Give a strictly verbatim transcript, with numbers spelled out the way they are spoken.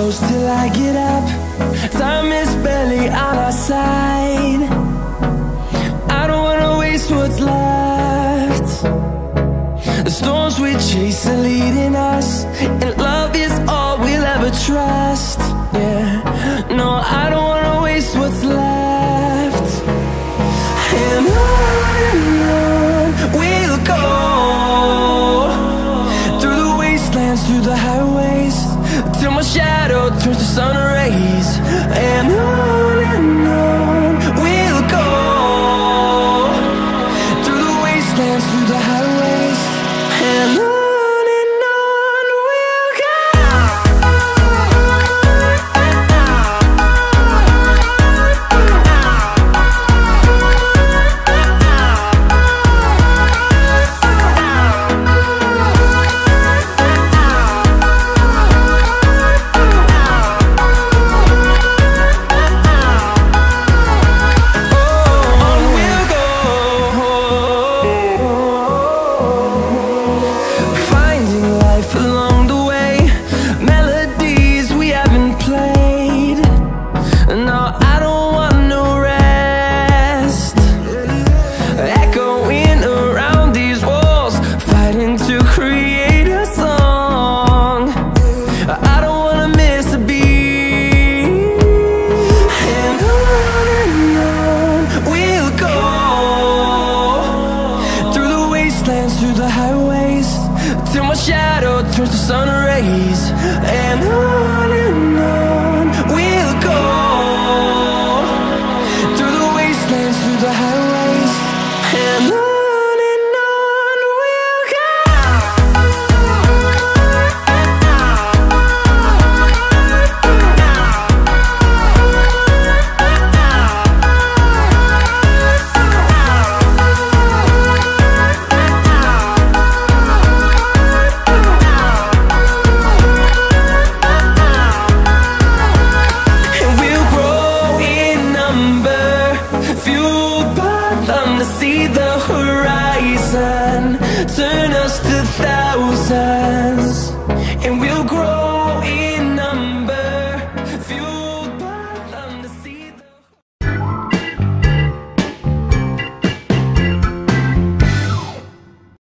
close till I get up. Time is barely on our side. I don't wanna waste what's left. The storms we chase are leading us, and love is all we'll ever trust. Yeah, no, I don't wanna waste what's left. And on and on we'll go, through the wastelands, through the highways, till my shadow turns to sun rays. And on and on we'll go, through the wastelands, through the highways, and on. Through the highways, till my shadow turns to sun rays. And on and on we'll go, through the wastelands, through the highways, and on. See the hood